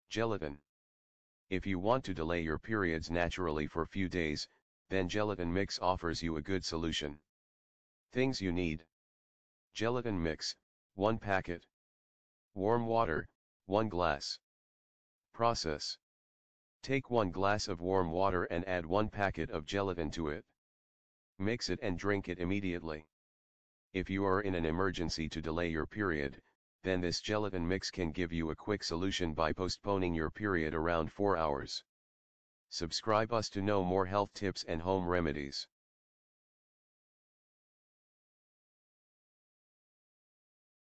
Gelatin. If you want to delay your periods naturally for few days, then gelatin mix offers you a good solution. Things you need. Gelatin mix, 1 packet. Warm water, 1 glass. Process. Take 1 glass of warm water and add 1 packet of gelatin to it. Mix it and drink it immediately. If you are in an emergency to delay your period, then this gelatin mix can give you a quick solution by postponing your period around 4 hours. Subscribe us to know more health tips and home remedies.